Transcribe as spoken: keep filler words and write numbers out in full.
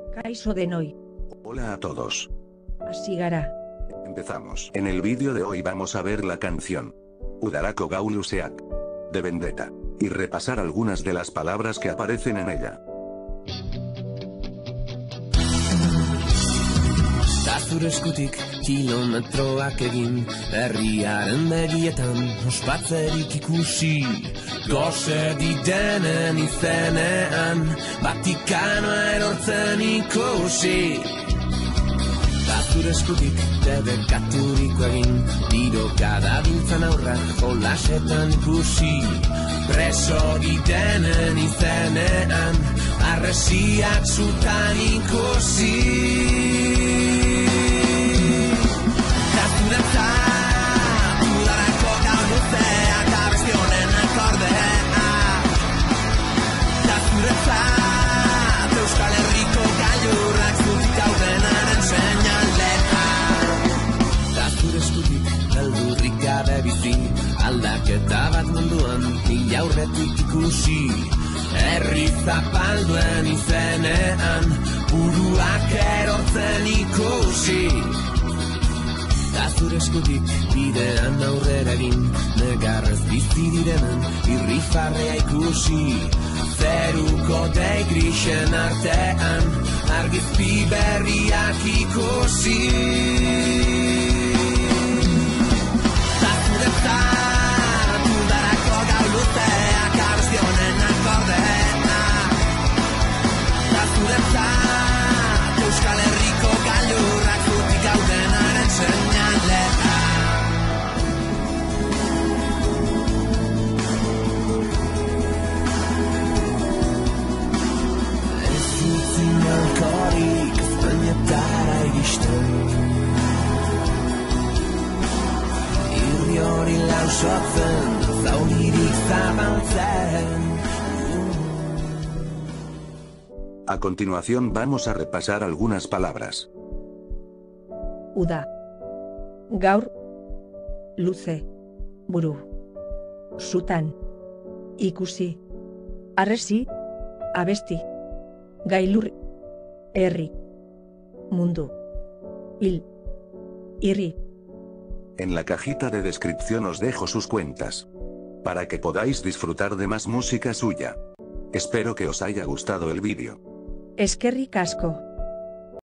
Kaixo denoi. Hola a todos. Hasi gara. Empezamos. En el vídeo de hoy vamos a ver la canción Udarako Gau Luzeak de Vendetta y repasar algunas de las palabras que aparecen en ella. Zure eskutik kilometroak egin, herriaren begietan ospatzerik ikusi, gose didenen izenean, Vatikanoa erortzen ikusi. Zure eskutik debekaturiko egin, tiroka dabiltzan aurrak jolasetan ikusi, preso didenen izenean, arresiak zutan ikusi. Udarako gau luzeak abestionen akordea, zuretzat Euskal Herriko gailurrak zutik daudenaren seinalea. Zure eskutik beldurrik gabe bizi, aldaketa bat munduan mila aurretik ikusi, herri zapalduen izenean buruak erortzen ikusi. Zure eskutik bidean aurrera egin, negarrez bizi direnen irrifarrea ikusi, zeruko dei grisen artean argizpi berriak ikusi. Zuretzat udarako gau luzeak abestionen akordea, zuretzat Euskal Herriko gailurrak zutik gaudenaren seinalea. Ez utzi malkorik Espainietara iristen, irri hori lausotzen, zauririk zabaltzen. A continuación vamos a repasar algunas palabras. Uda. Gaur. Luze. Buru. Sutan. Ikusi. Arresi. Abesti. Gailur. Herri. Mundu. Hil. Irri. En la cajita de descripción os dejo sus cuentas, para que podáis disfrutar de más música suya. Espero que os haya gustado el vídeo. Eskerrik asko.